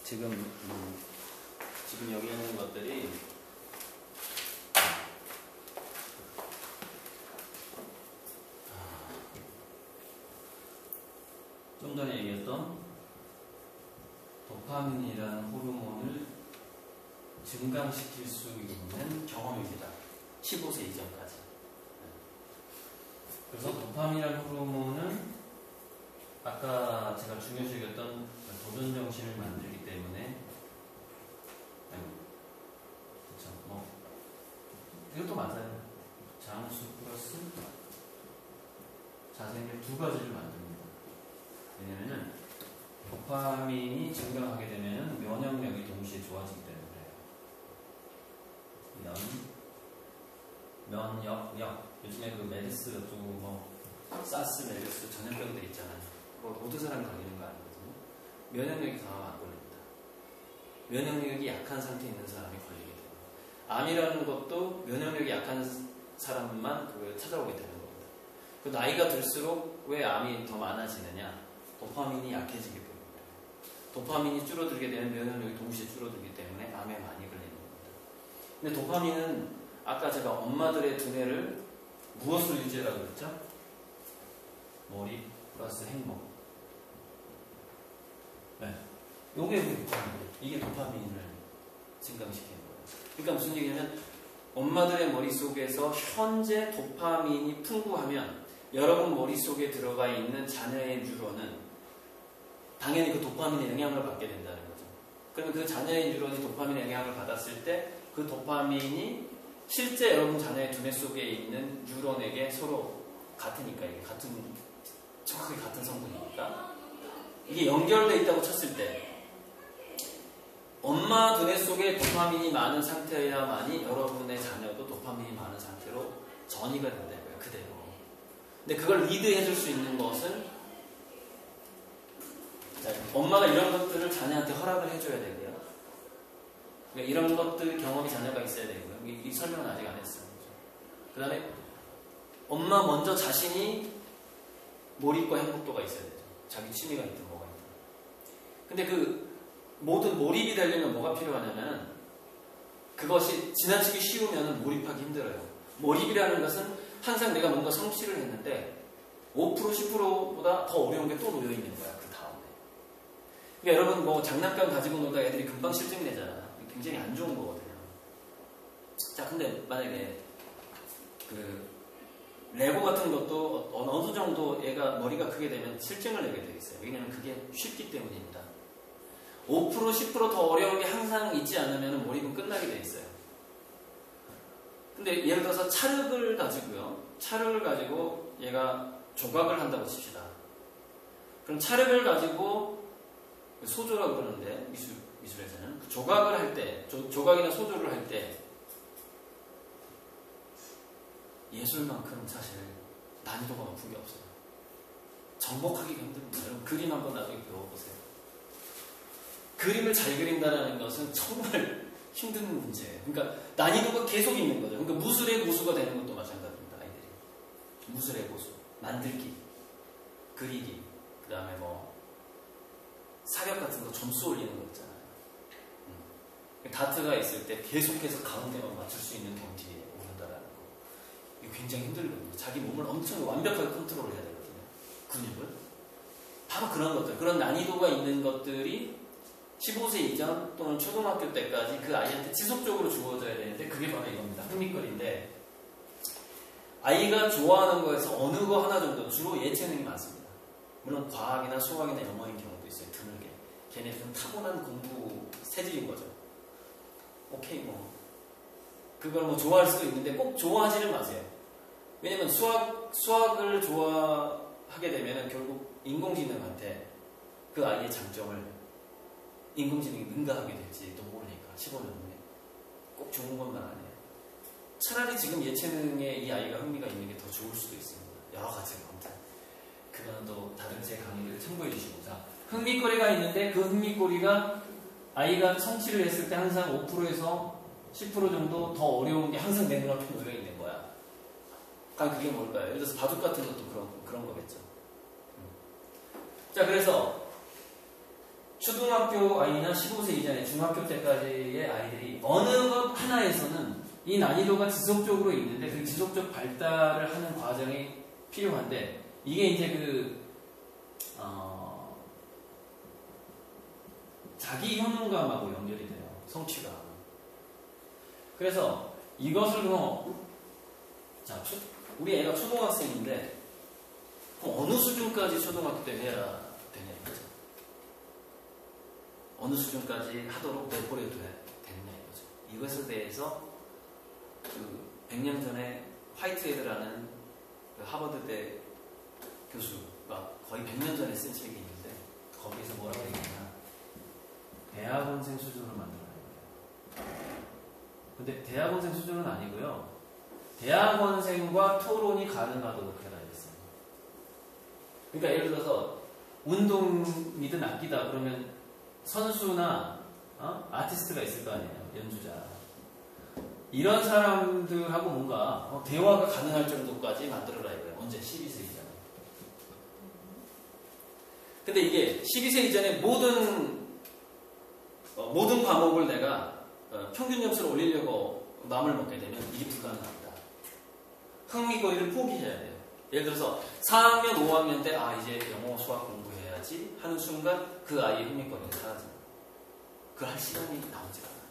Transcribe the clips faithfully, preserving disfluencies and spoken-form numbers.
지금 음, 지금 여기 있는 것들이 좀 전에 얘기했던 도파민이라는 호르몬을 증강시킬 수 있는 경험입니다. 십오 세 이전까지. 그래서 도파민이라는 호르몬은 아까 제가 중요시 여겼던 도전 정신을 만들기 때문에, 그렇죠. 뭐 이것도 맞아요. 장수 플러스 자생률 두 가지를 만듭니다. 왜냐면은 도파민이 증강하게 되면은 면역력이 동시에 좋아지기 때문에 그래요. 면, 면역력. 요즘에 그 메르스 또 뭐 사스, 메르스 전염병들 있잖아요. 그거 모든 사람이 걸리는 거 아니거든요. 면역력이 강하면 안 걸립니다. 면역력이 약한 상태에 있는 사람이 걸리게 돼요. 암이라는 것도 면역력이 약한 사람만 그걸 찾아오게 되는 겁니다. 그 나이가 들수록 왜 암이 더 많아지느냐? 도파민이 약해지기 때문에. 도파민이 줄어들게 되면 면역력이 동시에 줄어들기 때문에 암에 많이 걸리는 겁니다. 근데 도파민은 아까 제가 엄마들의 두뇌를 무엇으로 유지하라고 그랬죠? 몰입 플러스 행복. 네. 요게 도파민. 이게 도파민을 증강시키는 거예요. 그러니까 무슨 얘기냐면 엄마들의 머릿속에서 현재 도파민이 풍부하면 여러분 머릿속에 들어가 있는 자녀의 뉴런은 당연히 그 도파민의 영향을 받게 된다는 거죠. 그러면 그 자녀의 뉴런이 도파민의 영향을 받았을 때 그 도파민이 실제 여러분 자녀의 두뇌 속에 있는 뉴런에게 서로 같으니까, 이게 같은, 정확하게 같은 성분이니까 이게 연결되어 있다고 쳤을 때 엄마 두뇌 속에 도파민이 많은 상태여야만이 여러분의 자녀도 도파민이 많은 상태로 전이가 된다고요. 그대로. 근데 그걸 리드해 줄 수 있는 것은 엄마가 이런 것들을 자녀한테 허락을 해줘야 되고요. 그러니까 이런 것들 경험이 자녀가 있어야 되고요. 이, 이 설명은 아직 안 했어요. 그 다음에 엄마 먼저 자신이 몰입과 행복도가 있어야 되죠. 자기 취미가 있든 뭐가 있든. 근데 그 모든 몰입이 되려면 뭐가 필요하냐면 그것이 지나치게 쉬우면 몰입하기 힘들어요. 몰입이라는 것은 항상 내가 뭔가 성취를 했는데 오 퍼센트 십 퍼센트보다 더 어려운 게 또 놓여 있는 거야. 그 다음에. 그러니까 여러분 뭐 장난감 가지고 놀다 애들이 금방 실증 내잖아. 굉장히 안 좋은 거거든요. 자, 근데 만약에 그 레고 같은 것도 어느 정도 얘가 머리가 크게 되면 실증을 내게 되어 있어요. 왜냐하면 그게 쉽기 때문입니다. 오 퍼센트 십 퍼센트 더 어려운 게 항상 있지 않으면 몰입은 끝나게 되어 있어요. 근데 예를 들어서 찰흙을 가지고요. 찰흙을 가지고 얘가 조각을 한다고 칩시다. 그럼 찰흙을 가지고 소조라고 그러는데 미술, 미술에서는 그 조각을 할 때, 조, 조각이나 소조를 할 때 예술만큼 사실 난이도가 높은 게 없어요. 정복하기가 힘듭니다. 여러분 그림 한번 나중에 배워보세요. 그림을 잘 그린다는 것은 정말 힘든 문제예요. 그러니까 난이도가 계속 있는 거죠. 그러니까 무술의 고수가 되는 것도 마찬가지입니다. 아이들이. 무술의 고수. 만들기, 그리기, 그 다음에 뭐 사격 같은 거 점수 올리는 거 있잖아요. 음. 다트가 있을 때 계속해서 가운데만 맞출 수 있는 경지에 오른다라는 거. 이거 굉장히 힘들거든요. 자기 몸을 엄청 완벽하게 컨트롤을 해야 되거든요. 근육을. 바로 그런 것들, 그런 난이도가 있는 것들이 십오 세 이전 또는 초등학교 때까지 그 아이한테 지속적으로 주어져야 되는데 그게 바로 이겁니다. 흥미거리인데 아이가 좋아하는 거에서 어느 거 하나 정도 주로 예체능이 많습니다. 물론 과학이나 수학이나 영어인 경우도 있어요. 드물게. 걔네들은 타고난 공부 세질인 거죠. 오케이 뭐 그걸 뭐 좋아할 수도 있는데 꼭 좋아하지는 마세요. 왜냐면 수학, 수학을 좋아하게 되면 결국 인공지능한테 그 아이의 장점을 인공지능이 능가하게 될지도 모르니까 십오 년 후에 꼭 좋은 것만 안 해요. 차라리 지금 예체능에 이 아이가 흥미가 있는 게 더 좋을 수도 있습니다. 여러 가지가 아무튼 그거는 또 다른 제 강의를 참고해 주시고. 자, 흥미거리가 있는데 그 흥미거리가 아이가 성취를 했을 때 항상 오 퍼센트에서 십 퍼센트 정도 더 어려운 게 항상 내 눈앞에 놓여 있는 거야. 그럼 그게 뭘까요? 예를 들어서 바둑 같은 것도 그런, 그런 거겠죠. 자, 그래서 초등학교 아이나 십오 세 이전에 중학교 때까지의 아이들이 어느 것 하나에서는 이 난이도가 지속적으로 있는데 그 지속적 발달을 하는 과정이 필요한데 이게 이제 그 어, 자기 효능감하고 연결이 돼요. 성취감. 그래서 이것을 뭐 자, 초, 우리 애가 초등학생인데 그럼 어느 수준까지 초등학교 때 해야 되냐 이거죠. 어느 수준까지 하도록 내버려도 되느냐 이거죠. 이것에 대해서 그 백 년 전에 화이트헤드라는 그 하버드대 교수가 거의 백 년 전에 쓴 책이 있는데 거기서 뭐라고 얘기했냐, 대학원생 수준으로 만들어야 돼요. 근데 대학원생 수준은 아니고요, 대학원생과 토론이 가능하도록 해라 했어요. 그러니까 예를 들어서 운동이든 악기다 그러면 선수나 어? 아티스트가 있을 거 아니에요. 연주자. 이런 사람들하고 뭔가 어, 대화가 가능할 정도까지 만들어라 이거예요. 언제? 십이 세 이전에. 근데 이게 십이 세 이전에 모든 어, 모든 과목을 내가 어, 평균 점수를 올리려고 마음을 먹게 되면 이게 불가능합니다. 흥미거리를 포기해야 돼요. 예를 들어서 사 학년, 오 학년 때 아 이제 영어, 수학 공부해야지 하는 순간 그 아이의 흥미거리가 사라집니다. 그 할 시간이 나오지 않아요.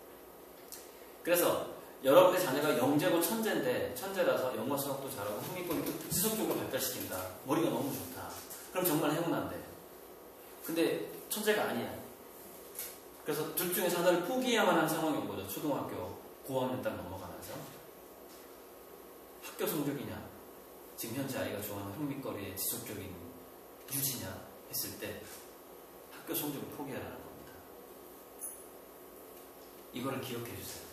그래서 여러분의 자녀가 영재고 천재인데 천재라서 영어, 수학도 잘하고 흥미거리도 지속적으로 발달시킨다. 머리가 너무 좋다. 그럼 정말 행운한데. 근데 천재가 아니야. 그래서 둘 중에서 하나를 포기해야만 하는 상황이 온 거죠. 초등학교 고학년 딱 넘어가면서. 학교 성적이냐, 지금 현재 아이가 좋아하는 흥미거리의 지속적인 유지냐 했을 때 학교 성적을 포기하라는 겁니다. 이거를 기억해 주세요.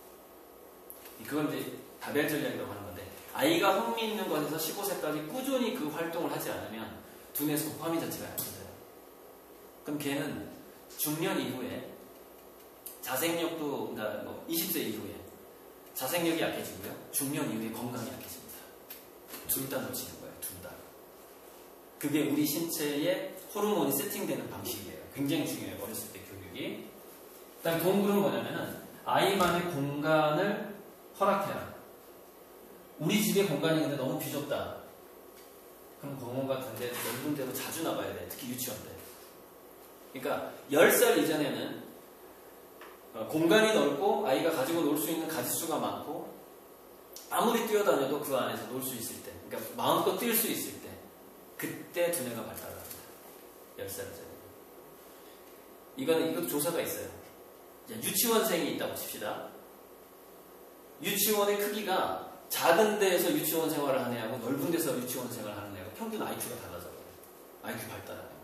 그건 이제 다별 전략이라고 하는 건데, 아이가 흥미 있는 것에서 십오 세까지 꾸준히 그 활동을 하지 않으면 두뇌에서 도파민 자체가 약해져요. 그럼 걔는 중년 이후에 자생력도, 그러니까 뭐 이십 세 이후에 자생력이 약해지고요, 중년 이후에 건강이 약해집니다. 둘 다 놓치는 거예요. 둘 다. 그게 우리 신체에 호르몬이 세팅되는 방식이에요. 굉장히 중요해요. 어렸을 때 교육이. 그다음에 동굴은 뭐냐면은 아이만의 공간을 허락해라. 우리 집의 공간이 근데 너무 비좁다. 그럼 공원 같은데 넓은 데로 자주 나가야 돼. 특히 유치원 때. 그러니까 열 살 이전에는 공간이 넓고 아이가 가지고 놀 수 있는 가짓수가 많고 아무리 뛰어다녀도 그 안에서 놀 수 있을 때, 그러니까 마음껏 뛸 수 있을 때, 그때 두뇌가 발달합니다. 열 살 이전에. 이거는 이것도 조사가 있어요. 유치원생이 있다고 칩시다. 유치원의 크기가 작은 데에서 유치원 생활을 하는 애하고 넓은 데서 유치원 생활을 하는 애하고 평균 아이큐가 달라져요. 아이큐 발달하는 게.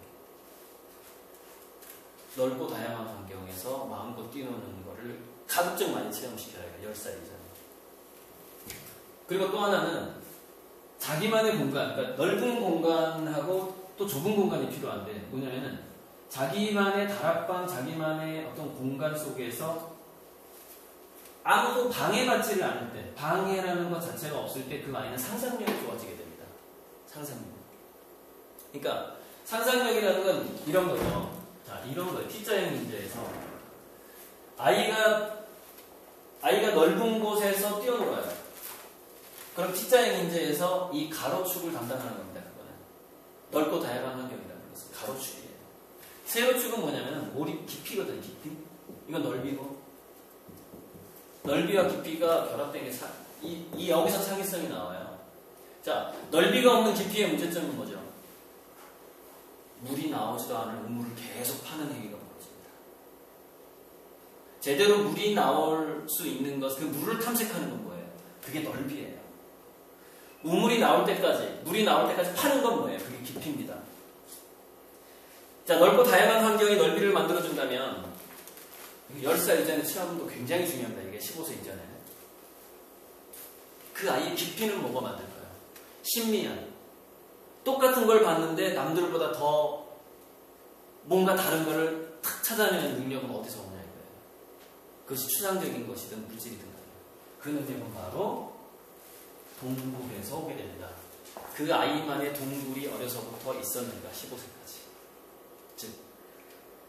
넓고 다양한 환경에서 마음껏 뛰노는 거를 가급적 많이 체험시켜야 해요. 열 살 이전에. 그리고 또 하나는 자기만의 공간, 그러니까 넓은 공간하고 또 좁은 공간이 필요한데 뭐냐면은 자기만의 다락방, 자기만의 어떤 공간 속에서 아무도 방해받지를 않을 때, 방해라는 것 자체가 없을 때 그 아이는 상상력이 좋아지게 됩니다. 상상력. 그러니까 상상력이라는 건 이런 거죠. 자, 이런 거예요. T자형 문제에서 아이가 아이가 넓은 곳에서 뛰어놀아요. 그럼 T자형 문제에서 이 가로축을 담당하는 겁니다. 그거는 넓고 다양한 환경이라는 것은 가로축이에요. 세로축은 뭐냐면 몰입 깊이거든요. 깊이. 이건 넓이고, 넓이와 깊이가 결합된 게 사, 이, 이 여기서 창의성이 나와요. 자, 넓이가 없는 깊이의 문제점은 뭐죠? 물이 나오지도 않을 우물을 계속 파는 행위가 벌어집니다. 제대로 물이 나올 수 있는 것, 그 물을 탐색하는 건 뭐예요? 그게 넓이에요. 우물이 나올 때까지, 물이 나올 때까지 파는 건 뭐예요? 그게 깊이입니다. 자, 넓고 다양한 환경이 넓이를 만들어준다면 열 살 이전의 체험도 굉장히 중요합니다. 이게 십오 세 이전에. 그 아이의 깊이는 뭐가 만들까요? 신미한. 똑같은 걸 봤는데 남들보다 더 뭔가 다른 거를 탁 찾아내는 능력은 어디서 오냐 이거예요. 그것이 추상적인 것이든 물질이든 간에. 그 능력은 바로 동굴에서 오게 됩니다. 그 아이만의 동굴이 어려서부터 있었는가, 십오 세까지. 즉,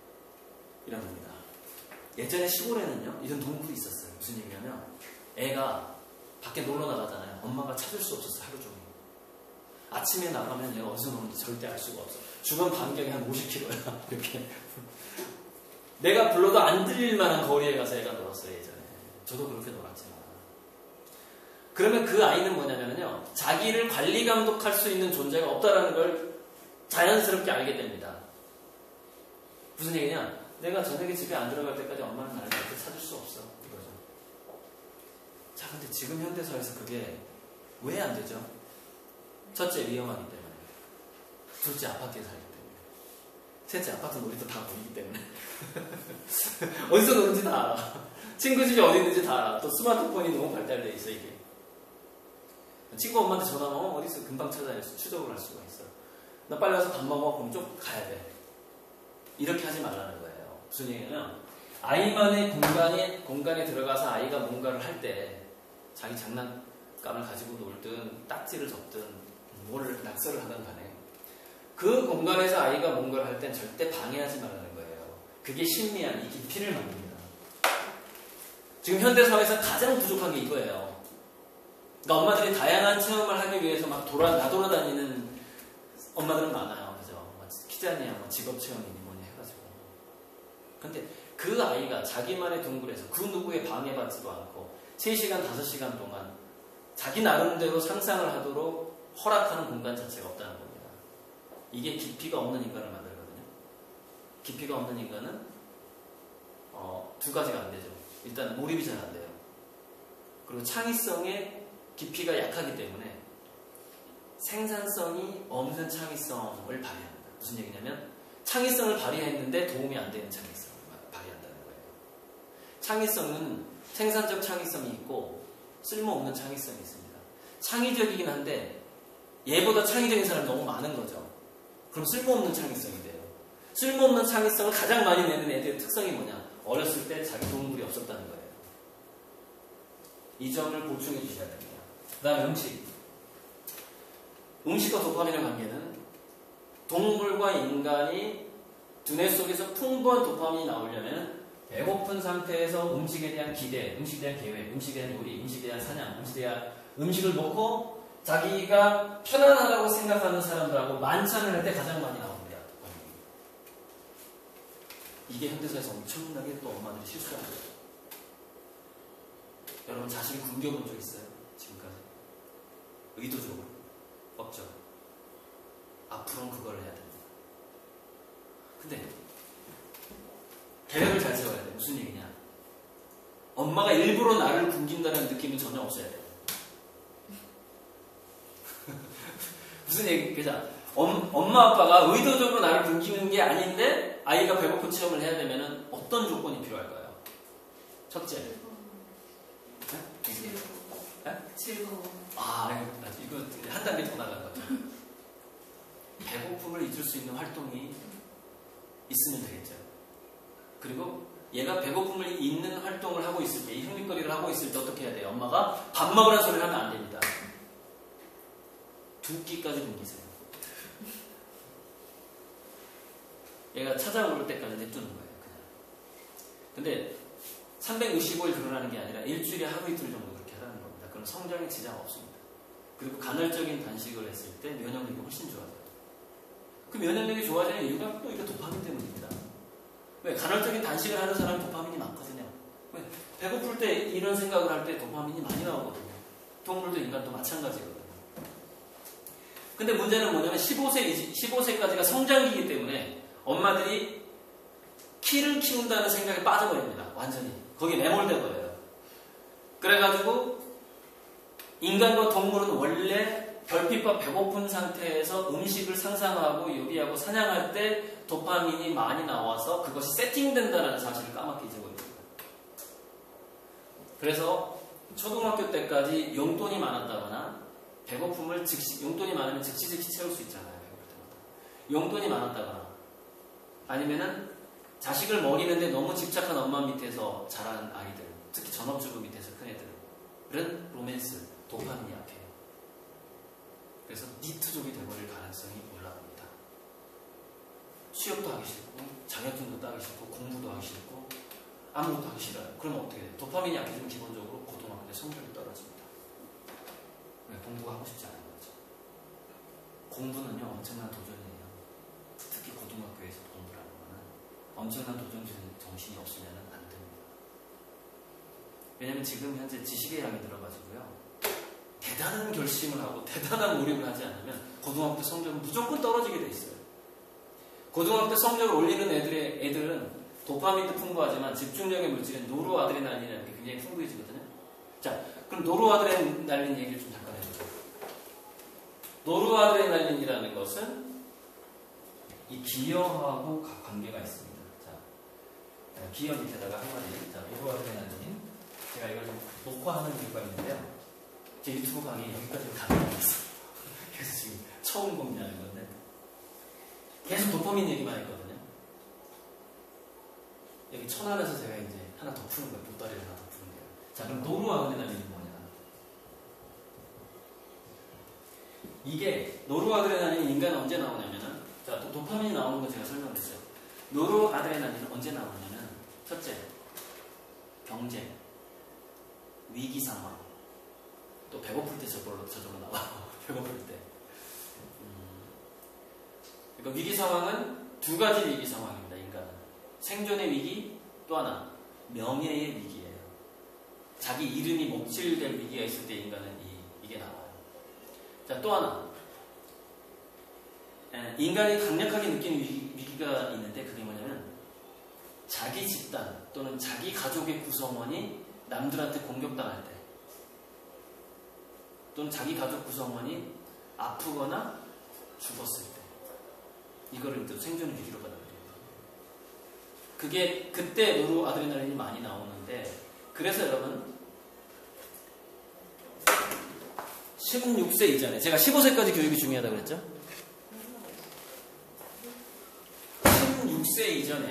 이런 겁니다. 예전에 시골에는요, 이런 동굴이 있었어요. 무슨 얘기냐면, 애가 밖에 놀러 나가잖아요. 엄마가 찾을 수 없었어, 하루 종일. 아침에 나가면 얘가 어디서 노는지 절대 알 수가 없어. 주변 반경이 한 오십 킬로미터야. 이렇게. 내가 불러도 안 들릴 만한 거리에 가서 애가 놀았어요, 예전에. 저도 그렇게 놀았지만. 그러면 그 아이는 뭐냐면요, 자기를 관리 감독할 수 있는 존재가 없다라는 걸 자연스럽게 알게 됩니다. 무슨 얘기냐? 내가 저녁에 집에 안 들어갈 때까지 엄마는 나를 절대 찾을 수 없어. 이거죠. 자, 근데 지금 현대사회에서 그게 왜 안 되죠? 첫째, 위험하기 때문에. 둘째, 아파트에 살기 때문에. 셋째, 아파트 놀이터 다 보이기 때문에. 어디서 노는지 다 알아. 친구 집이 어디 있는지 다 알아. 또 스마트폰이 너무 발달되어 있어, 이게. 친구 엄마한테 전화하면 어, 어디 있어? 금방 찾아내서 추적을 할 수가 있어. 나 빨리 와서 밥 먹어. 그럼 좀 가야 돼. 이렇게 하지 말라는 거예요. 무슨 얘기냐면, 아이만의 공간에, 공간에 들어가서 아이가 뭔가를 할 때, 자기 장난감을 가지고 놀든, 딱지를 접든, 뭘 낙서를 하든 간에, 그 공간에서 아이가 뭔가를 할 땐 절대 방해하지 말라는 거예요. 그게 신미한 이 깊이를 만듭니다. 지금 현대사회에서 가장 부족한 게 이거예요. 그러니까 엄마들이 다양한 체험을 하기 위해서 막 돌아, 나돌아다니는 엄마들은 많아요. 그죠? 키자니야, 뭐 직업 체험이니 뭐니 해가지고. 근데 그 아이가 자기만의 동굴에서 그 누구의 방해받지도 않고 세 시간, 다섯 시간 동안 자기 나름대로 상상을 하도록 허락하는 공간 자체가 없다는 겁니다. 이게 깊이가 없는 인간을 만들거든요. 깊이가 없는 인간은 어, 두 가지가 안 되죠. 일단 몰입이 잘 안 돼요. 그리고 창의성의 깊이가 약하기 때문에 생산성이 없는 창의성을 발휘합니다. 무슨 얘기냐면 창의성을 발휘했는데 도움이 안 되는 창의성을 발휘한다는 거예요. 창의성은 생산적 창의성이 있고 쓸모없는 창의성이 있습니다. 창의적이긴 한데 얘보다 창의적인 사람이 너무 많은 거죠. 그럼 쓸모없는 창의성이 돼요. 쓸모없는 창의성을 가장 많이 내는 애들의 특성이 뭐냐? 어렸을 때 자기 동물이 없었다는 거예요. 이 점을 보충해 주셔야 됩니다. 그 다음에 음식. 음식과 도파민의 관계는 동물과 인간이 두뇌 속에서 풍부한 도파민이 나오려면 배고픈 상태에서 음식에 대한 기대, 음식에 대한 계획, 음식에 대한 요리, 음식에 대한 사냥, 음식에 대한 음식을 먹고 자기가 편안하다고 생각하는 사람들하고 만찬을 할 때 가장 많이 나옵니다. 이게 현대사에서 엄청나게 또 엄마들이 실수하는 거예요. 여러분 자식을 굶겨본 적 있어요? 지금까지? 의도적으로? 없죠. 앞으로는 그걸 해야 됩니다. 근데 계획을 잘 세워야 돼요. 무슨 얘기냐? 엄마가 일부러 나를 굶긴다는 느낌은 전혀 없어야 돼요. 무슨 얘기, 그죠? 엄마 아빠가 의도적으로 나를 굶기는 게 아닌데 아이가 배고픈 체험을 해야 되면 어떤 조건이 필요할까요? 첫째, 즐거워. 아, 이거 한 단계 더 나간 거죠. 배고픔을 잊을 수 있는 활동이 있으면 되겠죠. 그리고 얘가 배고픔을 잊는 활동을 하고 있을 때, 이 흥미거리를 하고 있을 때 어떻게 해야 돼요? 엄마가 밥 먹으라는 소리를 하면 안 됩니다. 두 끼까지 굶기세요. 얘가 찾아올 때까지 냅두는 거예요. 그냥. 근데 삼백육십오 일 그러라는 게 아니라 일주일에 하루 이틀 정도 그렇게 하라는 겁니다. 그럼 성장에 지장 없습니다. 그리고 간헐적인 단식을 했을 때 면역력이 훨씬 좋아져요. 그 면역력이 좋아지는 이유가 또 이거 도파민 때문입니다. 왜? 간헐적인 단식을 하는 사람은 도파민이 많거든요. 왜? 배고플 때 이런 생각을 할 때 도파민이 많이 나오거든요. 동물도 인간도 마찬가지거든요. 근데 문제는 뭐냐면 십오 세, 십오 세까지가 성장기이기 때문에 엄마들이 키를 키운다는 생각에 빠져버립니다. 완전히. 거기에 매몰돼 버려요. 그래가지고 인간과 동물은 원래 별빛과 배고픈 상태에서 음식을 상상하고 요리하고 사냥할 때 도파민이 많이 나와서 그것이 세팅된다는 사실을 까맣게 잊어버립니다. 그래서 초등학교 때까지 용돈이 많았다거나 배고픔을 즉시, 용돈이 많으면 즉시 즉시 채울 수 있잖아요. 배고플 때마다. 용돈이 많았다거나 아니면은 자식을 먹이는데 너무 집착한 엄마 밑에서 자란 아이들, 특히 전업주부 밑에서 큰 애들은 로맨스, 도파민이 약해요. 그래서 니트족이 되어버릴 가능성이 올라갑니다. 취업도 하기 싫고 자격증도 따기 싫고 공부도 하기 싫고 아무것도 하기 싫어요. 그러면 어떻게 돼요? 도파민이 약해지면 기본적으로 고등학교 때 성적이 떨어집니다. 왜? 공부가 하고 싶지 않은 거죠. 공부는요 엄청난 도전이에요. 특히 고등학교에서 공부를 하는 거는 엄청난 도전 정신이 없으면 안 됩니다. 왜냐면 지금 현재 지식의 양이 늘어가지고요 대단한 결심을 하고 대단한 몰입을 하지 않으면 고등학교 성적은 무조건 떨어지게 돼 있어요. 고등학교 성적을 올리는 애들의, 애들은 도파민도 풍부하지만 집중력의 물질인 노르아드레날린이라는 게 굉장히 풍부해지거든요. 자, 그럼 노르아드레날린 얘기를 좀 잠깐 해볼게요. 노르아드레날린이라는 것은 이 기여하고 관계가 있습니다. 자, 기여 밑에다가 한마디. 자, 노르아드레날린. 제가 이걸 좀 녹화하는 이유가 있는데요. 제 유튜브 강의 여기까지 가능했어요. 그래서 지금 처음 공개하는 건데 계속 도파민 얘기만 했거든요. 여기 천안에서 제가 이제 하나 더 푸는 거예요. 보따리를 하나 더 푸는 거예요. 자, 그럼 노르아드레날린이 뭐냐? 이게 노르아드레날린 인간은 언제 나오냐면은 자, 도, 도파민이 나오는 거 제가 설명했어요. 노르아드레날린은 언제 나오냐면 첫째, 경쟁, 위기 상황, 또 배고플 때 저절로 저절로 나와요. 배고플 때. 음, 그러니까 위기 상황은 두 가지 위기 상황입니다. 인간은 생존의 위기, 또 하나 명예의 위기예요. 자기 이름이 목칠될 위기가 있을 때 인간은 이, 이게 나와요. 자, 또 하나 에, 인간이 강력하게 느끼는 위기, 위기가 있는데 그게 뭐냐면 자기 집단 또는 자기 가족의 구성원이 남들한테 공격당할 때 또는 자기 가족 구성원이 아프거나 죽었을 때 이거를 또 생존의 위기로 받아들여요. 그게 그때 노르아드레날린이 많이 나오는데 그래서 여러분 십육 세 이전에 제가 십오 세까지 교육이 중요하다고 그랬죠? 십육 세 이전에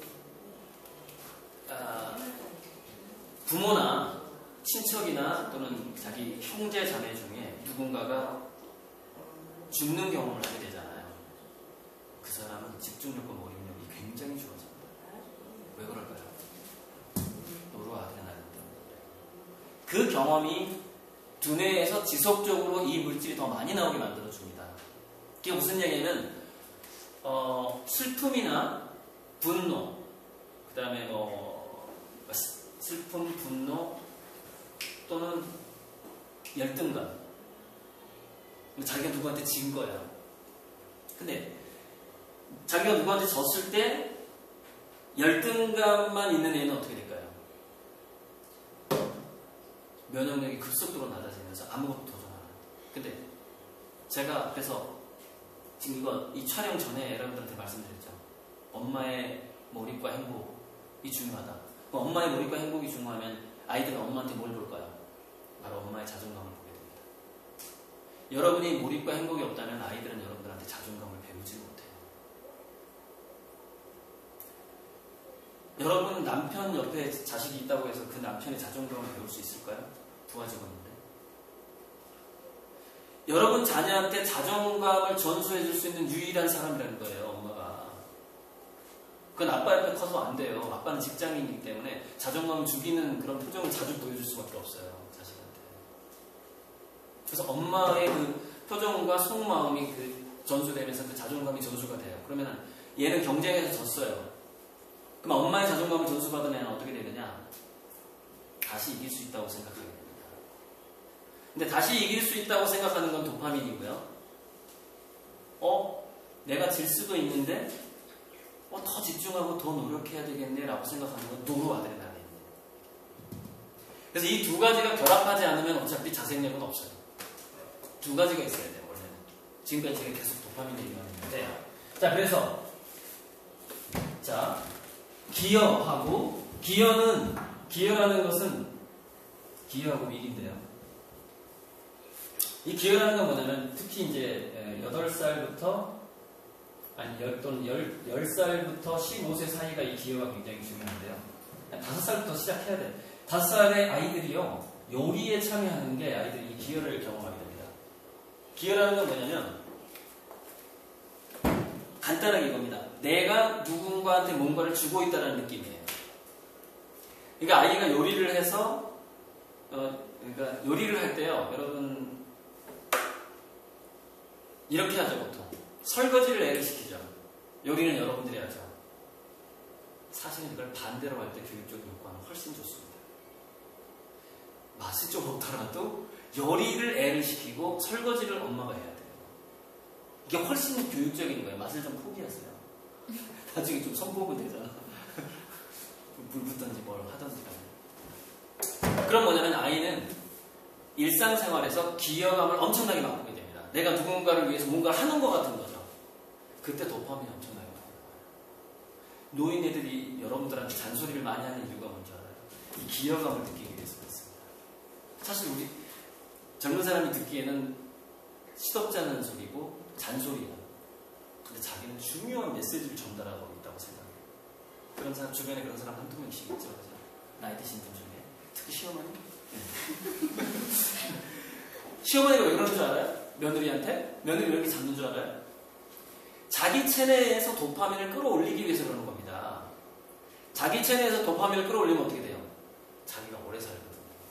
아, 부모나 친척이나 또는 자기 형제 자매 중에 누군가가 죽는 경험을 하게 되잖아요. 그 사람은 집중력과 몰입력이 굉장히 좋아집니다. 왜 그럴까요? 노르아드레날린 때문에. 그 경험이 두뇌에서 지속적으로 이 물질이 더 많이 나오게 만들어줍니다. 그게 무슨 얘기냐면 어, 슬픔이나 분노, 그 다음에 뭐 슬픔, 분노 또는 열등감, 자기가 누구한테 진 거야. 근데 자기가 누구한테 졌을 때 열등감만 있는 애는 어떻게 될까요? 면역력이 급속도로 낮아지면서 아무것도 도전하는. 근데 제가 그래서 지금 이거 이 촬영 전에 여러분들한테 말씀드렸죠. 엄마의 몰입과 행복이 중요하다. 엄마의 몰입과 행복이 중요하면 아이들은 엄마한테 뭘 볼까요? 바로 엄마의 자존감을 보게 됩니다. 여러분이 몰입과 행복이 없다면 아이들은 여러분들한테 자존감을 배우지 못해요. 여러분 남편 옆에 자식이 있다고 해서 그 남편의 자존감을 배울 수 있을까요? 두 가지가 있는데 여러분 자녀한테 자존감을 전수해 줄 수 있는 유일한 사람이라는 거예요. 엄마가. 그건 아빠 옆에 커서 안 돼요. 아빠는 직장인이기 때문에 자존감을 죽이는 그런 표정을 자주 보여줄 수밖에 없어요. 자식한테. 그래서 엄마의 그 표정과 속마음이 그 전수되면서 그 자존감이 전수가 돼요. 그러면 얘는 경쟁에서 졌어요. 그럼 엄마의 자존감을 전수받은 애는 어떻게 되느냐? 다시 이길 수 있다고 생각하게 됩니다. 근데 다시 이길 수 있다고 생각하는 건 도파민이고요. 어? 내가 질 수도 있는데 어, 더 집중하고 더 노력해야 되겠네 라고 생각하는 건 노르아드레날린이에요. 그래서 이 두 가지가 결합하지 않으면 어차피 자생력은 없어요. 두 가지가 있어야 돼요. 원래는. 지금까지 제가 계속 도파민 얘기만 했는데 자 그래서 자 기여하고 기여는 기여라는 것은 기여하고 위기인데요. 이 기여라는 건 뭐냐면 특히 이제 여덟 살부터 아니 열 또는 열 살부터 십오 세 사이가 이 기여가 굉장히 중요한데요. 다섯 살부터 시작해야 돼. 다섯 살의 아이들이요 요리에 참여하는 게 아이들이 이 기여를 경험하게 됩니다. 기여라는 건 뭐냐면 간단하게 이겁니다. 내가 누군가한테 뭔가를 주고 있다는 느낌이에요. 그러니까 아이가 요리를 해서 어, 그러니까 요리를 할 때요, 여러분 이렇게 하죠 보통. 설거지를 애를 시키죠. 요리는 여러분들이 하죠. 사실은 이걸 반대로 할 때 교육적인 효과는 훨씬 좋습니다. 맛이 좀 없더라도 요리를 애를 시키고 설거지를 엄마가 해야 돼요. 이게 훨씬 교육적인 거예요. 맛을 좀 포기하세요. 나중에 좀 손보고 되잖아. 물 붓던지 뭘 하던지 간에. 그럼 뭐냐면 아이는 일상생활에서 기여감을 엄청나게 맛보게 됩니다. 내가 누군가를 위해서 뭔가를 하는 것 같은 거죠. 그때 도파민이 엄청나게 많아요. 노인애들이 여러분들한테 잔소리를 많이 하는 이유가 뭔지 알아요? 이 기여감을 느끼기 위해서 그렇습니다. 사실 우리 젊은 사람이 듣기에는 시덥지 않은 소리고 잔소리야. 근데 자기는 중요한 메시지를 전달하고 있다고 생각해요. 그런 사람, 주변에 그런 사람 한두 명씩 있죠. 그죠? 나이 드신 분 중에. 특히 시어머니? 네. 시어머니가 왜 그러는 줄 알아요? 며느리한테? 며느리 왜 이렇게 잡는 줄 알아요? 자기 체내에서 도파민을 끌어올리기 위해서 그러는 겁니다. 자기 체내에서 도파민을 끌어올리면 어떻게 돼요? 자기가 오래 살거든요.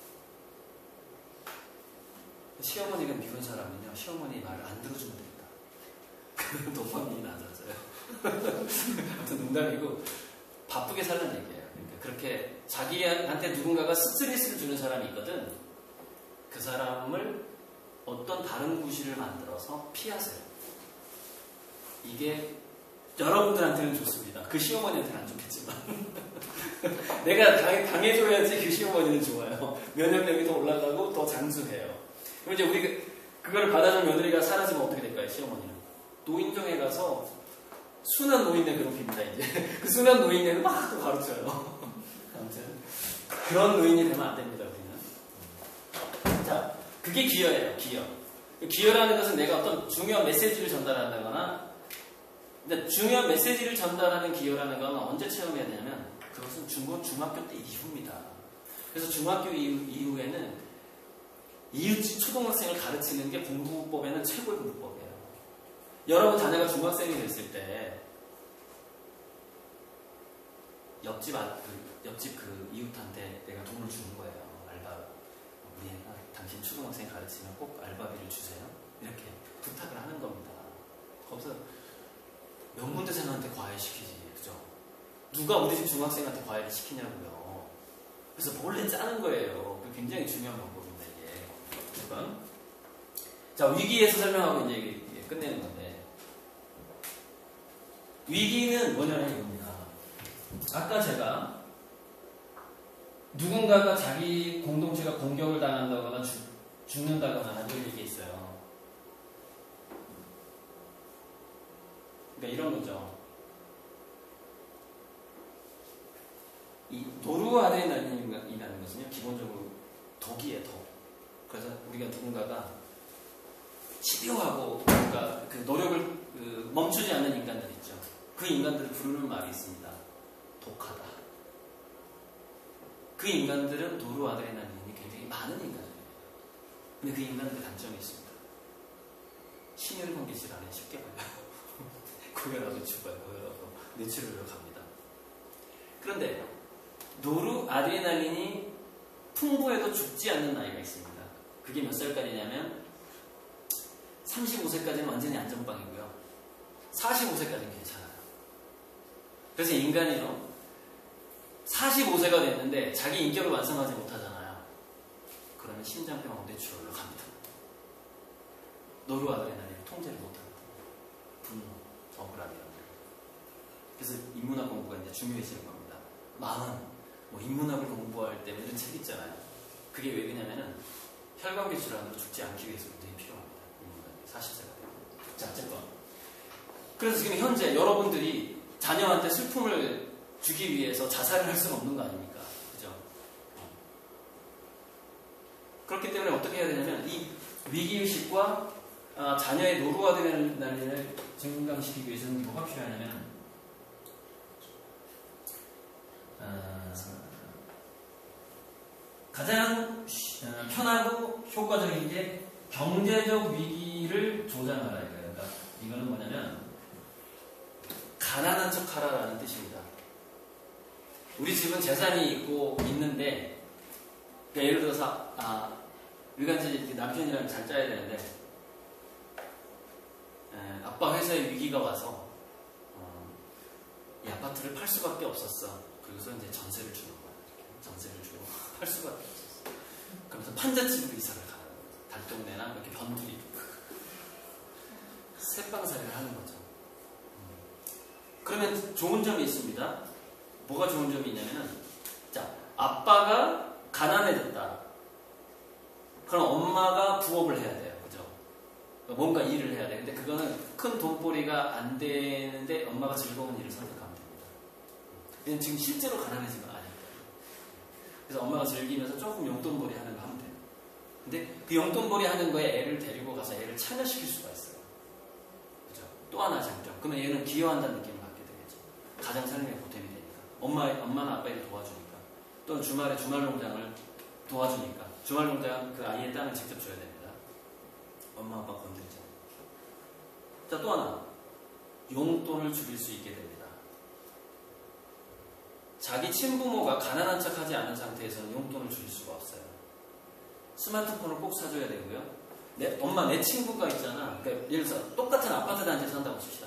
시어머니가 미운 사람은요, 시어머니 말을 안 들어주면 됩니다. 그러면 도파민이 낮아져요. 아무튼 농담이고, 바쁘게 살라는 얘기예요. 그러니까 그렇게 자기한테 누군가가 스트레스를 주는 사람이 있거든. 그 사람을 어떤 다른 구실을 만들어서 피하세요. 이게 여러분들한테는 좋습니다. 그 시어머니한테는 안 좋겠지만. 내가 당, 당해줘야지 그 시어머니는 좋아요. 면역력이 더 올라가고 더 장수해요. 그럼 이제 우리 그, 그거를 받아준 며느리가 사라지면 어떻게 될까요, 시어머니는? 노인정에 가서 순한 노인네 괴롭힙니다, 이제. 그 순한 노인네는 막 또 가르쳐요. 아무튼. 그런 노인이 되면 안 됩니다, 우리는. 자, 그게 기여예요, 기여. 기여라는 것은 내가 어떤 중요한 메시지를 전달한다거나, 근데 중요한 메시지를 전달하는 기여라는 건 언제 체험해야 되냐면, 그것은 중고, 중학교 때 이후입니다. 그래서 중학교 이후, 이후에는 이웃집 초등학생을 가르치는 게 공부법에는 최고의 공부법이에요. 여러분 자녀가 중학생이 됐을 때 옆집, 아, 그, 옆집 그 이웃한테 내가 돈을 주는 거예요. 알바. 우리 애가 당신 초등학생 가르치면 꼭 알바비를 주세요. 이렇게 부탁을 하는 겁니다. 거기서 명문대생한테 과외 시키지, 그죠? 누가 우리 집 중학생한테 과외를 시키냐고요. 그래서 몰래 짜는 거예요. 굉장히 중요한 방법입니다, 이게. 그러니까. 자, 위기에서 설명하고 이제 이게 끝내는 건데, 위기는 뭐냐면 이겁니다. 아까 제가 누군가가 자기 공동체가 공격을 당한다거나 죽, 죽는다거나 하는 얘기 있어요. 그러니까 이런 거죠. 이 노르아드레날린이라는 것은요, 기본적으로 덕이에요, 덕. 그래서 우리가 누군가가 집요하고 그러니까 그 노력을 그 멈추지 않는 인간들 있죠. 그 인간들을 부르는 말이 있습니다. 독하다. 그 인간들은 노르아드레날린이 굉장히 많은 인간들이에요. 근데 그 인간들의 단점이 있습니다. 신혈 관계 질환에 쉽게 걸려요. 고혈압에 죽어요. 고혈압으로 뇌출혈로 갑니다. 그런데 노르아드레날린이 풍부해도 죽지 않는 나이가 있습니다. 그게 몇 살까지냐면 삼십오 세까지는 완전히 안전빵이고요. 사십오 세까지는 괜찮아요. 그래서 인간이요, 사십오 세가 됐는데 자기 인격을 완성하지 못하잖아요. 그러면 심장병하고 뇌출혈로 갑니다. 노르아드레날린을 통제를 못합니다. 분노, 억울함 이런 거. 그래서 인문학 공부가 이제 중요해지는 겁니다. 마흔, 뭐 인문학을 공부할 때 이런 책 있잖아요. 그게 왜 그러냐면은 혈관계 질환으로 죽지 않기 위해서 굉장히 필요합니다. 인문학이 사십 세가 되고. 자, 어쨌건. 그래서 지금 현재 여러분들이 자녀한테 슬픔을 주기 위해서 자살을 할 수는 없는 거 아닙니까? 그죠? 그렇기 때문에 어떻게 해야 되냐면 이 위기의식과 아, 자녀의 노르아드레날린을 증강시키기 위해서는 뭐가 필요하냐면 아, 가장 편하고 효과적인 게 경제적 위기를 조장하라 이거예요. 그러니까 이거는 뭐냐면 가난한 척하라라는 뜻입니다. 우리 집은 재산이 있고 있는데, 그러니까 예를 들어서 아, 우리가 이제 남편이랑 잘 짜야 되는데, 에, 아빠 회사에 위기가 와서 어, 이 아파트를 팔 수밖에 없었어. 그래서 이제 전세를 주는 거야. 전세를 주고 팔 수밖에 없었어. 그러면서 판잣집으로 이사를 가는 거야. 달동네나 이렇게 변두리 새빵살이를 하는 거죠. 그러면 좋은 점이 있습니다. 뭐가 좋은 점이 있냐면은, 자, 아빠가 가난해졌다. 그럼 엄마가 부업을 해야 돼요. 그죠? 뭔가 일을 해야 돼. 근데 그거는 큰 돈벌이가 안 되는데 엄마가 즐거운 일을 선택하면 됩니다. 얘는 지금 실제로 가난해진 건 아니에요. 그래서 엄마가 즐기면서 조금 용돈벌이 하는 거 하면 돼요. 근데 그 용돈벌이 하는 거에 애를 데리고 가서 애를 참여시킬 수가 있어요. 그죠? 또 하나 장점. 그러면 얘는 기여한다는 느낌을 받게 되겠죠. 가정 살림에 보탬이 되니까. 엄마, 엄마나 아빠에게 도와주니까. 또는 주말에 주말 농장을 도와주니까. 주말 농장 그 아이의 땅을 직접 줘야 됩니다. 엄마, 아빠 건들지. 자, 또 하나. 용돈을 줄일 수 있게 됩니다. 자기 친부모가 가난한 척 하지 않은 상태에서는 용돈을 줄일 수가 없어요. 스마트폰을 꼭 사줘야 되고요. 내, 엄마, 내 친구가 있잖아. 그러니까 예를 들어서 똑같은 아파트 단지에 산다고 칩시다.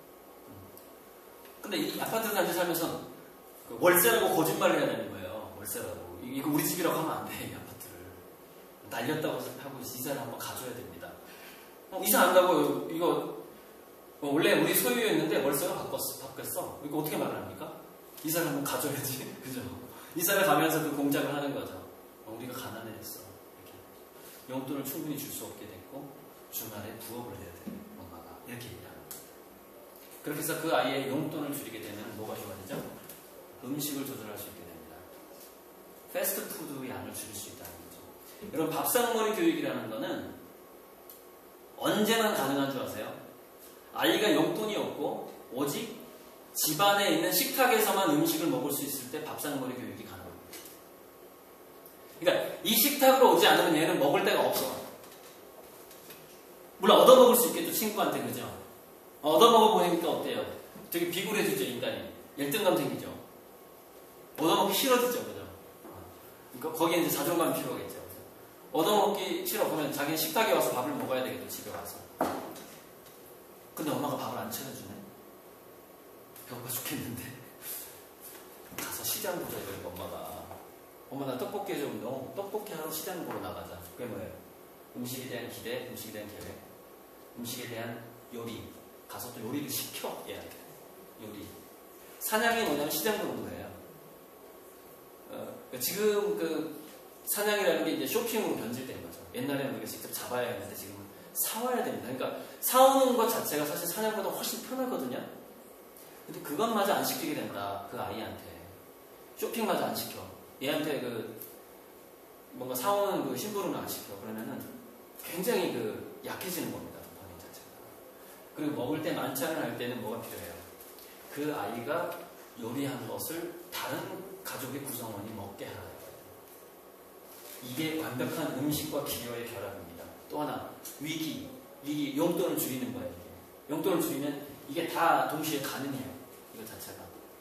근데 이 아파트 단지에 살면서 그 월세라고 거짓말을 해야 되는 거예요. 월세라고. 이거 우리 집이라고 하면 안 돼, 이 아파트를. 날렸다고 하고 이사를 한번 가줘야 됩니다. 어, 이사 안 가고 이거 어, 원래 우리 소유였는데 월세가 바꿨어, 바뀌었어. 이거 어떻게 말을 합니까? 이사를 한번 가줘야지. 그죠? 이사를 가면서 그 공작을 하는 거죠. 어, 우리가 가난해졌어. 이렇게. 용돈을 충분히 줄 수 없게 됐고, 주말에 부업을 해야 돼, 엄마가. 이렇게 얘기합니다. 그렇게 해서 그 아이의 용돈을 줄이게 되면 뭐가 좋아지죠? 음식을 조절할 수 있게 됩니다. 패스트푸드 양을 줄일 수 있다는 거죠. 여러분, 밥상머리 교육이라는 거는 언제나 가능한 줄 아세요? 아이가 용돈이 없고 오직 집안에 있는 식탁에서만 음식을 먹을 수 있을 때 밥상머리 교육이 가능합니다. 그러니까 이 식탁으로 오지 않으면 얘는 먹을 데가 없어. 물론 얻어먹을 수 있겠죠, 친구한테. 그죠? 얻어먹어보니까 어때요? 되게 비굴해지죠, 인간이. 열등감 생기죠. 얻어먹기 싫어지죠, 그죠? 그러니까 거기에 이제 자존감이 필요하겠죠. 얻어먹기 싫어. 그러면 자기는 식탁에 와서 밥을 먹어야 되겠죠, 집에 와서. 근데 엄마가 밥을 안 차려주네? 배고파 죽겠는데. 가서 시장 보자, 이러니까 엄마가. 엄마, 나 떡볶이 해줘. 너 떡볶이 하러 시장 보러 나가자. 그게 뭐예요? 음식에 대한 기대, 음식에 대한 계획, 음식에 대한 요리. 가서 또 요리를 시켜, 얘한테. 요리. 사냥이 뭐냐면 시장 보는 거예요. 어, 지금 그 사냥이라는 게 이제 쇼핑으로 변질된 거죠. 옛날에는 우리가 직접 잡아야 했는데 지금은 사와야 됩니다. 그러니까 사오는 것 자체가 사실 사냥보다 훨씬 편하거든요. 근데 그것마저 안 시키게 된다. 그 아이한테. 쇼핑마저 안 시켜. 얘한테 그 뭔가 사오는 그 심부름을 안 시켜. 그러면은 굉장히 그 약해지는 겁니다. 본인 자체가. 그리고 먹을 때 만찬을 할 때는 뭐가 필요해요? 그 아이가 요리한 것을 다른 가족의 구성원이 먹게 하는 거예요. 이게 완벽한 음식과 기여의 결합입니다. 또 하나, 위기. 위기, 용돈을 줄이는 거예요. 이게. 용돈을 줄이면 이게 다 동시에 가능해요. 이거 자체가.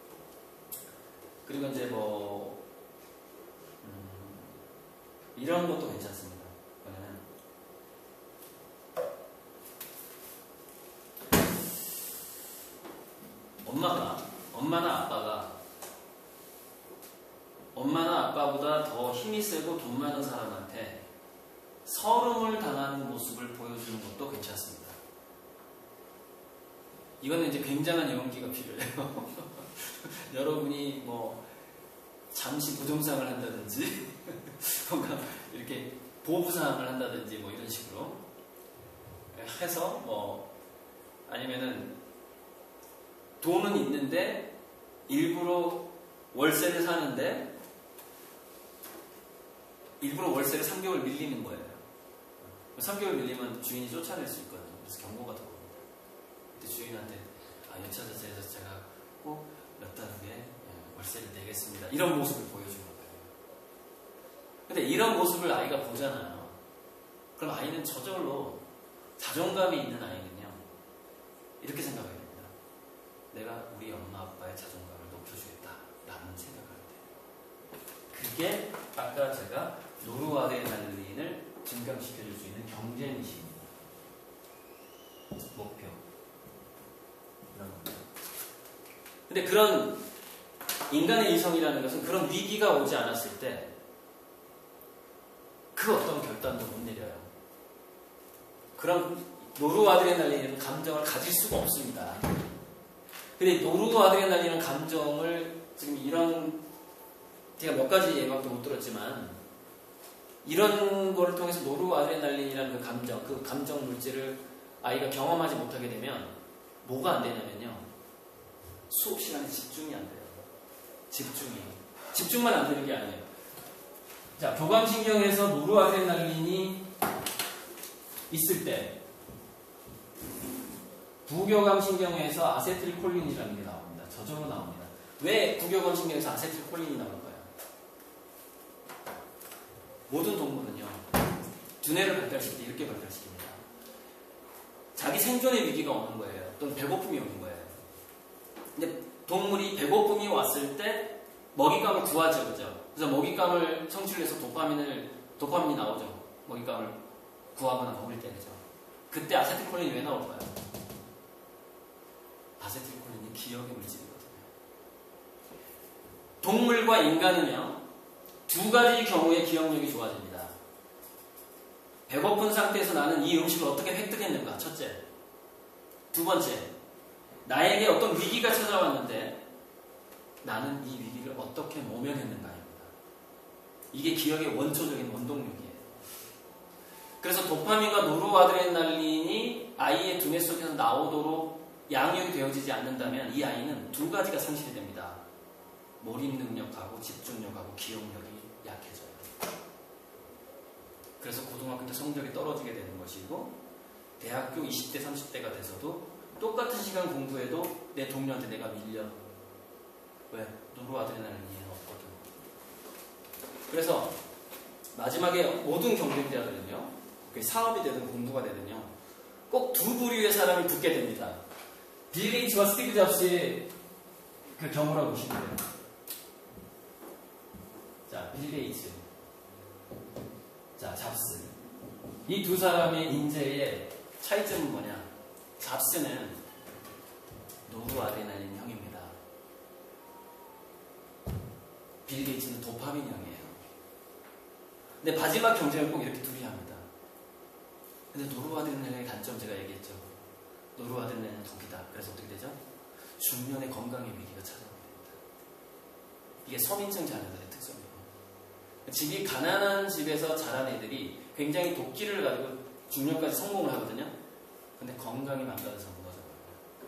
그리고 이제 뭐, 음, 이런 것도 괜찮습니다. 뭐냐면, 엄마가, 엄마나 아빠가 엄마나 아빠보다 더 힘이 세고 돈 많은 사람한테 서름을 당하는 모습을 보여주는 것도 괜찮습니다. 이거는 이제 굉장한 용기가 필요해요. 여러분이 뭐 잠시 부정상을 한다든지 뭔가 이렇게 보부상을 한다든지 뭐 이런 식으로 해서 뭐 아니면은 돈은 있는데 일부러 월세를 사는데 일부러 월세를 삼 개월 밀리는 거예요. 삼 개월 밀리면 주인이 쫓아낼 수 있거든요. 그래서 경고가 들어옵니다. 그때 주인한테 아, 연차자재에서 제가 꼭 몇 달 후에 월세를 내겠습니다. 이런 모습을 보여주는 거예요. 근데 이런 모습을 아이가 보잖아요. 그럼 아이는 저절로 자존감이 있는 아이는요. 이렇게 생각해야 됩니다. 내가 우리 엄마 아빠의 자존감을 높여주겠다라는 생각을 할 때, 그게 아까 제가 노르아드레날린을 증강시켜줄 수 있는 경쟁의식입니다. 목표 이런 겁니다. 근데 그런 인간의 이성이라는 것은 그런 위기가 오지 않았을 때 그 어떤 결단도 못 내려요. 그런 노르아드레날린이라는 감정을 가질 수가 없습니다. 근데 노르아드레날린이라는 감정을 지금 이런 제가 몇 가지 예방도 못 들었지만 이런 거를 통해서 노르아드레날린이라는 그 감정, 그 감정 물질을 아이가 경험하지 못하게 되면 뭐가 안 되냐면요. 수업 시간에 집중이 안 돼요. 집중이. 집중만 안 되는 게 아니에요. 자, 교감신경에서 노르아드레날린이 있을 때 부교감신경에서 아세틸콜린이라는 게 나옵니다. 저절로 나옵니다. 왜 부교감신경에서 아세틸콜린이 나올까요? 모든 동물은요. 두뇌를 발달시킬 때 이렇게 발달시킵니다. 자기 생존의 위기가 오는 거예요. 또는 배고픔이 오는 거예요. 근데 동물이 배고픔이 왔을 때 먹잇감을 구하죠. 그죠? 그래서 먹잇감을 성취를 해서 도파민을, 도파민이 나오죠. 먹잇감을 구하거나 먹을 때. 그죠? 그때 아세틸콜린이 왜 나올까요? 아세틸콜린이 기억의 물질이거든요. 동물과 인간은요, 두 가지 경우에 기억력이 좋아집니다. 배고픈 상태에서 나는 이 음식을 어떻게 획득했는가, 첫째. 두 번째, 나에게 어떤 위기가 찾아왔는데 나는 이 위기를 어떻게 모면했는가입니다. 이게 기억의 원초적인 원동력이에요. 그래서 도파민과 노르아드레날린이 아이의 두뇌 속에서 나오도록 양육이 되어지지 않는다면 이 아이는 두 가지가 상실이 됩니다. 몰입 능력하고 집중력하고 기억력이 약해져요. 그래서 고등학교 때 성적이 떨어지게 되는 것이고 대학교 이십 대, 삼십 대가 돼서도 똑같은 시간 공부해도 내 동료한테 내가 밀려. 왜? 노르아드레날린이 없거든. 그래서 마지막에 모든 경쟁자들은요, 사업이 되든 공부가 되든요, 꼭 두 부류의 사람이 붙게 됩니다. 빌 게이츠와 스티브 잡스의 그 경우라고 보시면 돼요. 자, 빌 게이츠, 자, 잡스. 이 두 사람의 인재의 차이점은 뭐냐? 잡스는 노르아드레날린 형입니다. 빌 게이츠는 도파민 형이에요. 근데 마지막 경쟁을 꼭 이렇게 둘이 합니다. 근데 노르아드레날린의 단점 제가 얘기했죠. 노르아드레날린은 독이다. 그래서 어떻게 되죠? 중년의 건강의 위기가 찾아오게 됩니다. 이게 서민층 자녀들의 특성이에요. 집이 가난한 집에서 자란 애들이 굉장히 도끼를 가지고 중년까지 성공을 하거든요. 근데 건강이 망가져서 무너져버려요.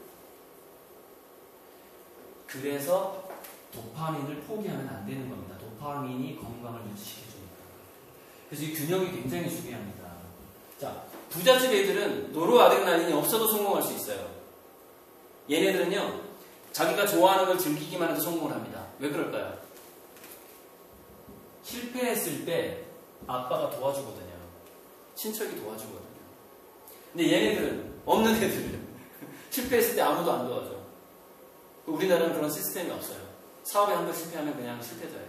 그래서 도파민을 포기하면 안 되는 겁니다. 도파민이 건강을 유지시켜줍니다. 그래서 이 균형이 굉장히 중요합니다. 자, 부잣집 애들은 노르아드레날린이 없어도 성공할 수 있어요. 얘네들은요, 자기가 좋아하는 걸 즐기기만 해도 성공을 합니다. 왜 그럴까요? 실패했을 때 아빠가 도와주거든요. 친척이 도와주거든요. 근데 얘네들은, 없는 애들은 실패했을 때 아무도 안 도와줘. 우리나라는 그런 시스템이 없어요. 사업에 한 번 실패하면 그냥 실패자예요.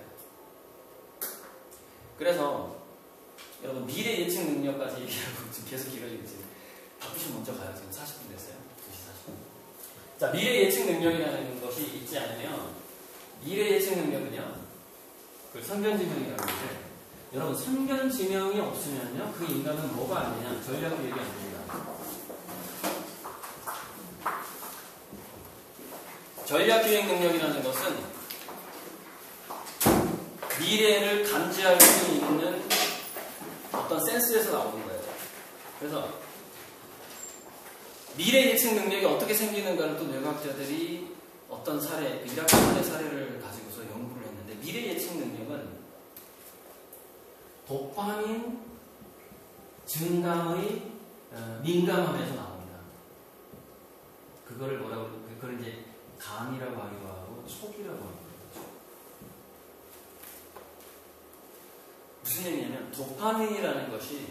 그래서 여러분 미래 예측 능력까지 얘기하고 지금 계속 길어지고 있어요. 바쁘시면 먼저 가요. 지금 사십 분 됐어요. 두 시 사십 분. 자, 미래 예측 능력이라는 것이 있지 않으면 미래 예측 능력은요, 그 선견지명이라고 하는데, 여러분 선견지명이 없으면요 그 인간은 뭐가 안 되냐? 전략을 얘기 안 됩니다. 전략기획 능력이라는 것은 미래를 감지할 수 있는 어떤 센스에서 나오는 거예요. 그래서 미래 예측 능력이 어떻게 생기는가를 또 뇌과학자들이 어떤 사례, 이라크 사례 사례를 가지고서 연구를 했는데, 미래 예측 능력은 도파민 증강의 민감함에서 나옵니다. 그거를 뭐라고, 그걸 이제 감이라고 하기도 하고 촉이라고 합니다. 무슨 얘기냐면 도파민이라는 것이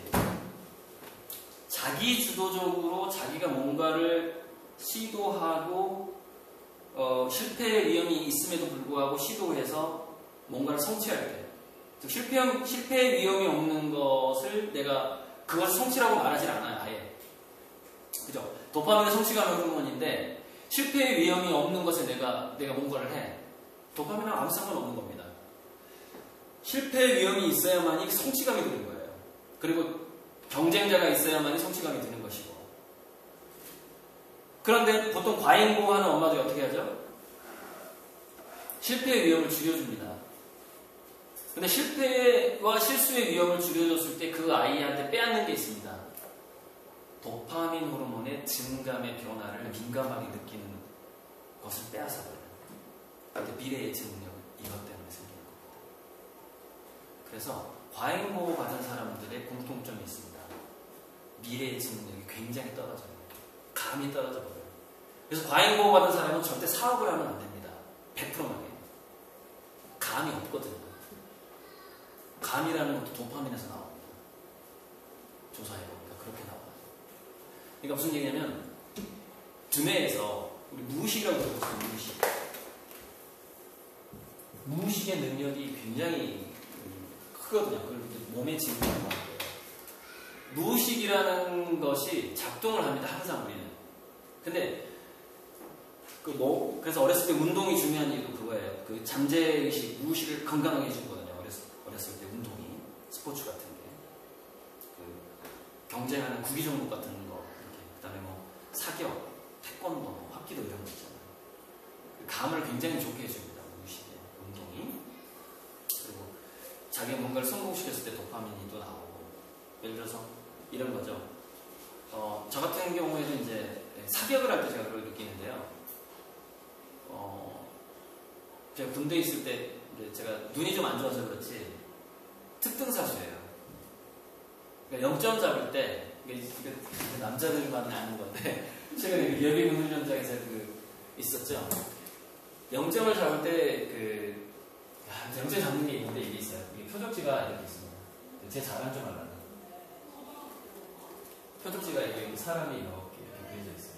자기 주도적으로 자기가 뭔가를 시도하고 어, 실패의 위험이 있음에도 불구하고 시도해서 뭔가를 성취할 때, 즉 실패, 실패의 위험이 없는 것을 내가 그것을 성취라고 말하지 않아요, 아예. 그죠? 도파민은 성취감의 호르몬인데 실패의 위험이 없는 것에 내가 내가 뭔가를 해. 도파민은 아무 상관없는 겁니다. 실패의 위험이 있어야만이 성취감이 드는 거예요. 그리고 경쟁자가 있어야만이 성취감이 드는 것이고. 그런데 보통 과잉보호하는 엄마들이 어떻게 하죠? 실패의 위험을 줄여줍니다. 근데 실패와 실수의 위험을 줄여줬을 때 그 아이한테 빼앗는 게 있습니다. 도파민 호르몬의 증감의 변화를 민감하게 느끼는 것을 빼앗아버려요. 근데 미래 예측 능력은 이것 때문에 생기는 겁니다. 그래서 과잉보호 받은 사람들의 공통점이 있습니다. 미래 예측 능력이 굉장히 떨어져요. 감이 떨어져 버려요. 그래서 과잉보호 받은 사람은 절대 사업을 하면 안 됩니다. 백 퍼센트만에. 감이 없거든요. 감이라는 것도 도파민에서 나옵니다. 조사해보니까 그렇게 나와요. 그러니까 무슨 얘기냐면 두뇌에서 우리 무의식이라고 그러거든요. 무의식. 무의식의 능력이 굉장히 크거든요. 그걸 몸에 지니는 거예요. 무의식이라는 것이 작동을 합니다. 항상 우리는. 근데 그 뭐 그래서 어렸을 때 운동이 중요한 이유도 그거예요. 그 잠재의식, 무의식을 건강하게 해주거든요. 어렸을, 어렸을 때 운동이, 스포츠 같은 게, 그 경쟁하는 구기 종목 같은 거, 이렇게. 그다음에 뭐 사격, 태권도, 뭐 합기도 이런 거 있잖아요. 그 감을 굉장히 좋게 해줍니다. 무의식의 운동이. 그리고 자기가 뭔가를 성공시켰을 때 도파민이 또 나오고. 예를 들어서 이런 거죠. 어, 저 같은 경우에는 이제 사격을 할 때 제가 그걸 느끼는데요. 어, 제가 군대에 있을 때 이제 제가 눈이 좀 안 좋아서 그렇지 특등사수예요. 그러니까 영 점 잡을 때 이게, 이게 남자들만 아는 건데 최근에 그 예비군 훈련장에서 그 있었죠. 영 점을 잡을 때 그 영 점 잡는 게 있는데 이게 있어요. 이게 표적지가 이렇게 있습니다. 제 자랑 좀 하려고. 표적지가 이렇게 사람이 이렇게, 이렇게 그려져 있어요.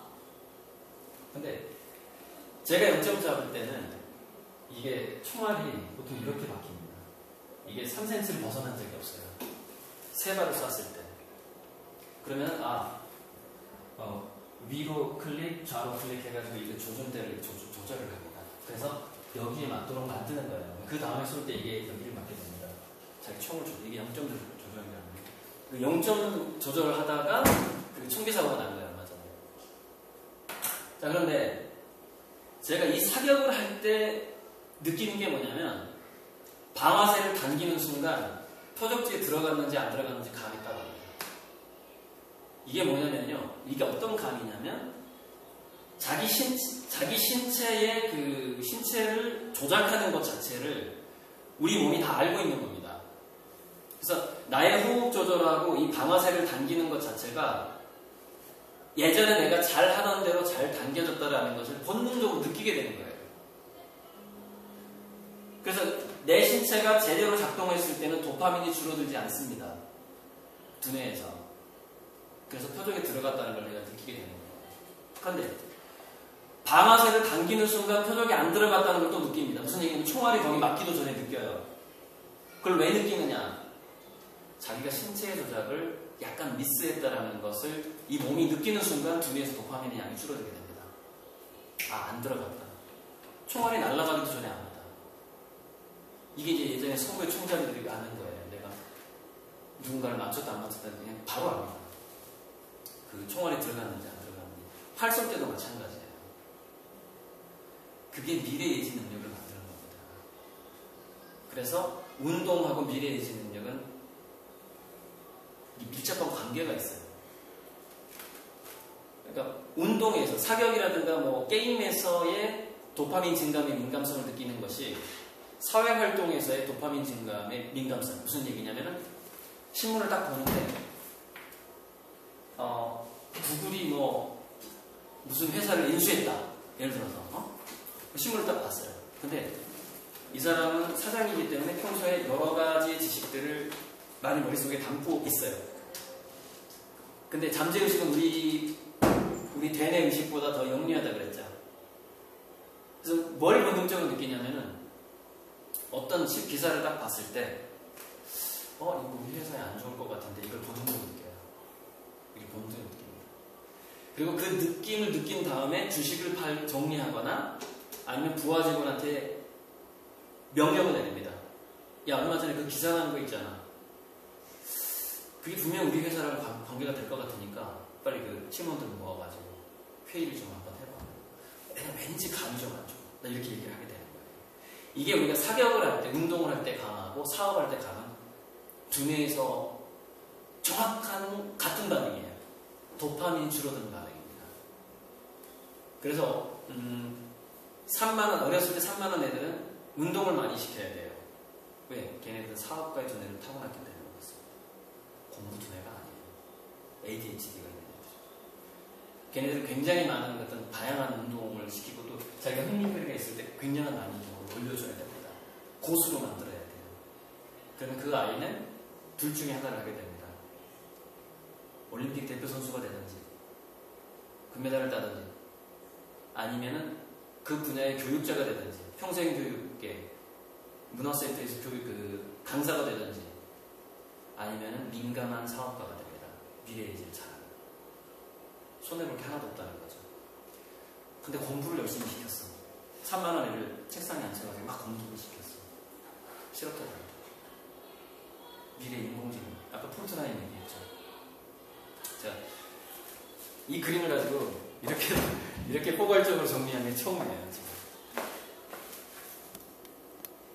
근데 제가 영 점 잡을 때는 이게 총알이 보통 이렇게 박힙니다. 이게 삼 센티미터를 벗어난 적이 없어요. 세 발을 쐈을 때. 그러면 아 어, 위로 클릭, 좌로 클릭 해가지고 이게 조준대를 조, 조절을 합니다. 그래서 여기에 맞도록 만드는 거예요. 그 다음에 쏠 때 이게 여기를 맞게 됩니다. 자기 총을 조절, 이게 영 점 조절이라는 거예요. 그 영 점 조절을 하다가 그 총기 사고가 난 거예요. 맞아요. 자, 그런데 제가 이 사격을 할 때 느끼는 게 뭐냐면 방아쇠를 당기는 순간 표적지에 들어갔는지 안 들어갔는지 감이 따라와요. 이게 뭐냐면요. 이게 어떤 감이냐면 자기 신 자기 신체의 그 신체를 조작하는 것 자체를 우리 몸이 다 알고 있는 겁니다. 그래서 나의 호흡 조절하고 이 방아쇠를 당기는 것 자체가 예전에 내가 잘 하던 대로 잘 당겨졌다라는 것을 본능적으로 느끼게 되는 거예요. 그래서 내 신체가 제대로 작동했을 때는 도파민이 줄어들지 않습니다. 두뇌에서. 그래서 표적에 들어갔다는 걸 내가 느끼게 되는 거예요. 그런데 방아쇠를 당기는 순간 표적에 안 들어갔다는 걸 또 느낍니다. 무슨 얘기냐면 총알이 거기 맞기도 전에 느껴요. 그걸 왜 느끼느냐? 자기가 신체의 조작을 약간 미스했다라는 것을 이 몸이 느끼는 순간 두뇌에서 도파민의 양이 줄어들게 됩니다. 아, 안 들어갔다. 총알이 날아가기도 전에 압니다. 이게 이제 예전에 서구의 총자들이 아는 거예요. 내가 누군가를 맞췄다 안 맞췄다 그냥 바로 압니다. 그 총알이 들어갔는지 안 들어갔는지. 활 쏠 때도 마찬가지예요. 그게 미래 예지 능력을 만드는 겁니다. 그래서 운동하고 미래 예지 능력은 밀접한 관계가 있어요. 그러니까 운동에서 사격이라든가 뭐 게임에서의 도파민 증감의 민감성을 느끼는 것이 사회 활동에서의 도파민 증감의 민감성. 무슨 얘기냐면은 신문을 딱 보는데 어, 구글이 뭐 무슨 회사를 인수했다. 예를 들어서 어? 신문을 딱 봤어요. 근데 이 사람은 사장이기 때문에 평소에 여러 가지 지식들을 많이 머릿속에 담고 있어요. 근데 잠재의식은 우리 우리 대뇌 의식보다 더 영리하다 그랬죠. 뭘 본능적으로 느끼냐면은 어떤 집 기사를 딱 봤을 때 어, 이거 우리 회사에 안 좋을 것 같은데 이걸 본능적으로 느껴요. 이게 본능적으로 느낍니다. 그리고 그 느낌을 느낀 다음에 주식을 팔, 정리하거나 아니면 부하 직원한테 명령을 내립니다. 야, 얼마 전에 그 기사 난 거 있잖아. 그게 분명 우리 회사랑 관- 관계가 될 것 같으니까 빨리 그 팀원들 모아가지고 회의를 좀 한번 해봐. 내가 왠지 감이 좀 안 좋아. 나 이렇게 얘기를 하게 되는 거예요. 이게 우리가 사격을 할 때, 운동을 할 때 강하고 사업할 때 강한 두뇌에서 정확한 같은 반응이에요. 도파민이 줄어드는 반응입니다. 그래서 음, 삼만 원, 어렸을 때 삼만 원 애들은 운동을 많이 시켜야 돼요. 왜? 걔네들은 사업가의 두뇌를 타고났기 때문에 그렇습니다. 공부 두뇌가 아니에요. 에이디에이치디가 있는 거죠. 걔네들은 굉장히 많은 어떤 다양한 운동을 시키고 또 자기가 흥미가 있을 때 굉장한 난이도를 올려줘야 됩니다. 고수로 만들어야 돼요. 그러면 그 아이는 둘 중에 하나를 하게 됩니다. 올림픽 대표 선수가 되든지 금메달을 따든지 아니면은 그 분야의 교육자가 되든지 평생교육계 문화센터에서 교육 그 강사가 되든지 아니면은 민감한 사업가가 됩니다. 미래의지를 잘하는. 손해볼 게 하나도 없다는 거죠. 근데 공부를 열심히 시켰어. 삼만 원을 책상에 앉혀가지고 막 공부를 시켰어. 싫었다고. 미래 인공지능. 아까 폰트라인 얘기했죠. 자, 이 그림을 가지고 이렇게 이렇게 포괄적으로 정리한 게 처음이에요. 지금.